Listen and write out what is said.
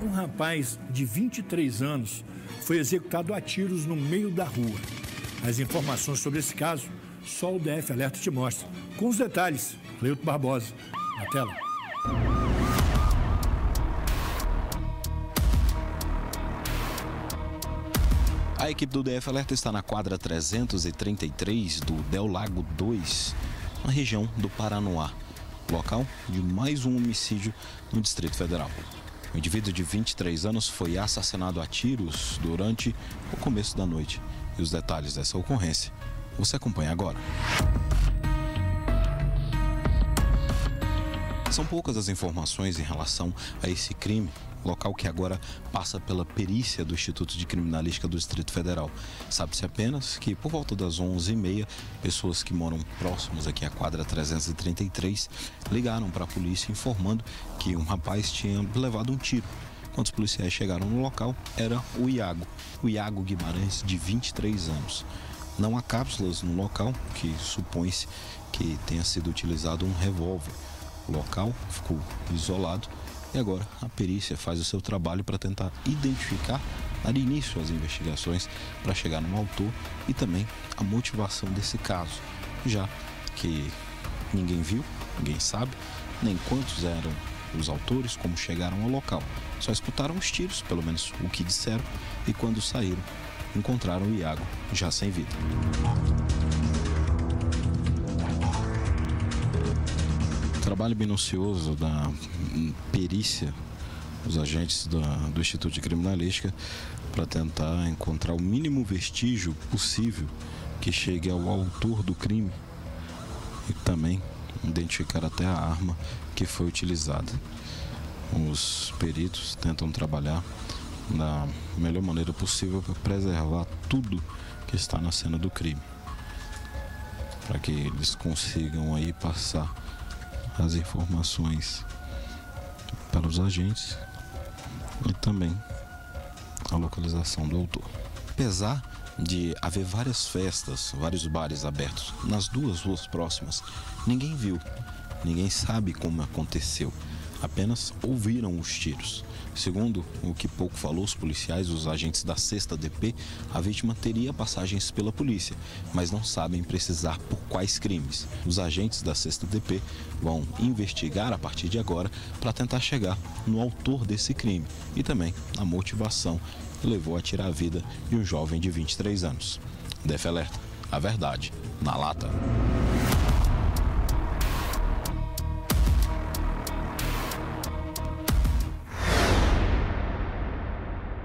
Um rapaz de 23 anos foi executado a tiros no meio da rua. As informações sobre esse caso, só o DF Alerta te mostra. Com os detalhes, Cleuto Barbosa, na tela. A equipe do DF Alerta está na quadra 333 do Del Lago 2, na região do Paranoá, local de mais um homicídio no Distrito Federal. O indivíduo de 23 anos foi assassinado a tiros durante o começo da noite. E os detalhes dessa ocorrência você acompanha agora. São poucas as informações em relação a esse crime, local que agora passa pela perícia do Instituto de Criminalística do Distrito Federal. Sabe-se apenas que por volta das 11h30, pessoas que moram próximas aqui à quadra 333 ligaram para a polícia informando que um rapaz tinha levado um tiro. Quando os policiais chegaram no local, era o Iago Guimarães, de 23 anos. Não há cápsulas no local, que supõe-se que tenha sido utilizado um revólver. O local ficou isolado e agora a perícia faz o seu trabalho para tentar identificar, dar início às investigações para chegar no autor e também a motivação desse caso, já que ninguém viu, ninguém sabe, nem quantos eram os autores, como chegaram ao local. Só escutaram os tiros, pelo menos o que disseram, e quando saíram, encontraram o Iago já sem vida. Trabalho minucioso da perícia, os agentes do Instituto de Criminalística, para tentar encontrar o mínimo vestígio possível que chegue ao autor do crime e também identificar até a arma que foi utilizada. Os peritos tentam trabalhar da melhor maneira possível para preservar tudo que está na cena do crime, para que eles consigam aí passar as informações para os agentes e também a localização do autor. Apesar de haver várias festas, vários bares abertos nas duas ruas próximas, ninguém viu, ninguém sabe como aconteceu, apenas ouviram os tiros. Segundo o que pouco falou os policiais, os agentes da 6ª DP, a vítima teria passagens pela polícia, mas não sabem precisar por quais crimes. Os agentes da 6ª DP vão investigar a partir de agora para tentar chegar no autor desse crime e também a motivação que levou a tirar a vida de um jovem de 23 anos. DF Alerta, a verdade na lata.